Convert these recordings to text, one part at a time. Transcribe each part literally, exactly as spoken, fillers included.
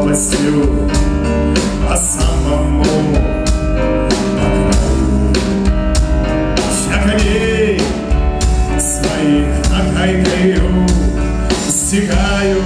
пропастью, по самому краю. Я коней своих накайкаю, стекаю,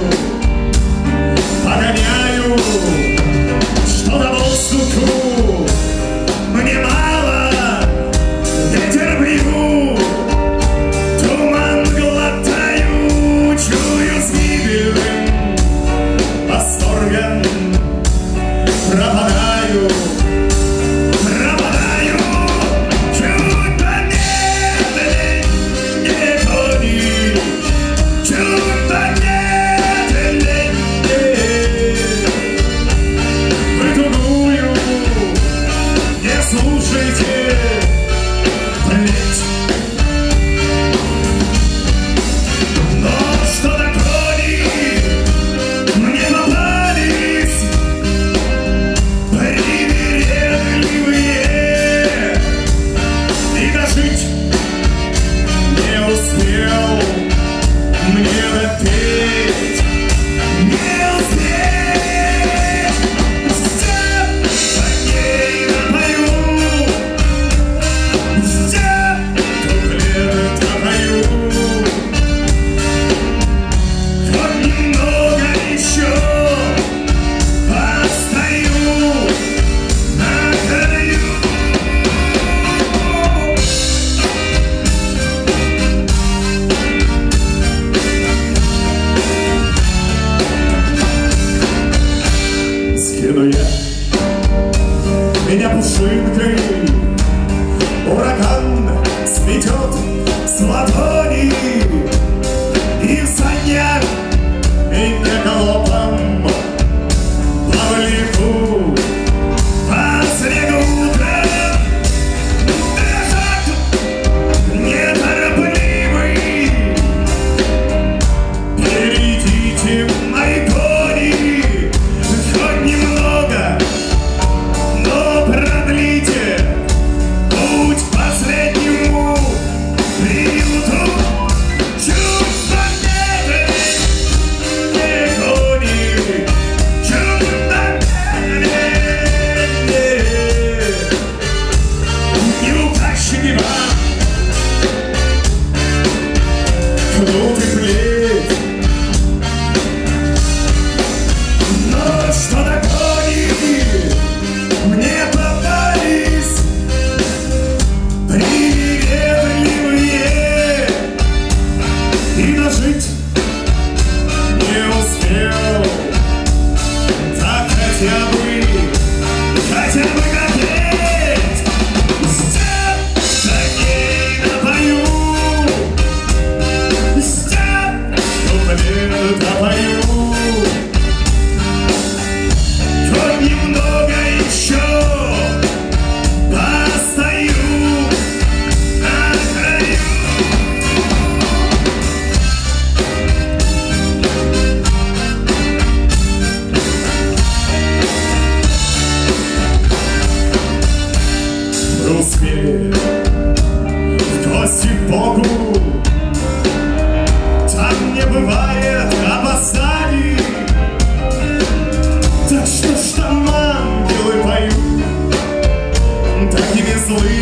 погоняю, что до воздуху мне мало, ветер бью, туман глотаю, чую с гибельным восторгом пропадаю, пропадаю, чуть помедленнее кони, чуть помедленнее. Вы тугую не слушайте плеч. Но что-то кони мне попались привередливые, и дожить не успел мне допеть, не успеть. Все коней напою, все куплеты напою, хоть немного еще постою на краю. Скину я меня пушинкой, ураган сметет с ладони, и в санях меня галопом повлеку по снегу утром. Дрожат неторопливый, перейдите мои кони, хоть немного, но продлите путь к последнему приюту. Чуть помедленнее кони, чуть помедленнее. Не упасть не вам кнут и плеть. Но что-то кони мне попались привередливые, и дожить не успел. Так хотя бы, хотя бы капеть. Степ коней напою, степ куплет напою, хоть немного еще постою на краю. Мы успели в гости к Богу, там не бывает опозданий. Так что ж там ангелы поют такими злыми